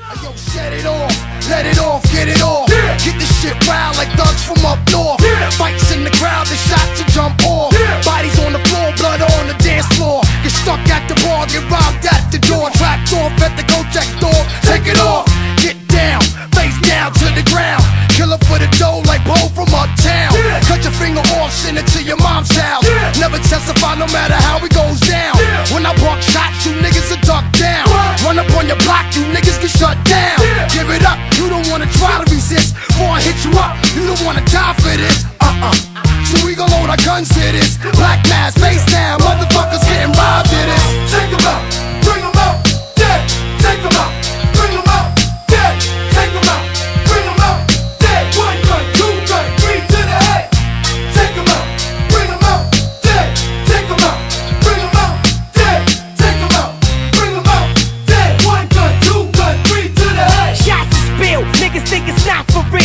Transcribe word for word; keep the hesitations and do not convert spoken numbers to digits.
Yo, set it off, let it off, get it off. Yeah. Get this shit wild like thugs from up north. Yeah. Fights in the crowd, the shots to jump off. Yeah. Bodies on the floor, blood on the dance floor. Get stuck at the bar, get robbed at the door. Trapped off at the go check door. Take it off, get down, face down to the ground. Killer for the dough like Bo from uptown. Yeah. Cut your finger off, send it to your mom's house. Yeah. Never testify no matter how it goes down. Yeah. When I bark shots, you niggas are duck down. What? Run up on your block, you niggas get shut down. Yeah. Give it up, you don't wanna try to resist. Before I hit you up, you don't wanna die for this. Uh-uh. So we gon' load our guns to this. Black mask, face down, motherfuckers getting robbed to this. Take 'em out, bring 'em out, dead. Take 'em out, bring 'em out, dead. Take 'em out, bring 'em out, dead. One gun, two gun, three to the head. Take 'em out, bring 'em out, dead. Take 'em out, bring 'em out, dead. Take 'em out, bring 'em out, dead. One gun, two gun, three to the head. Shots is spilled, niggas think it's not for real.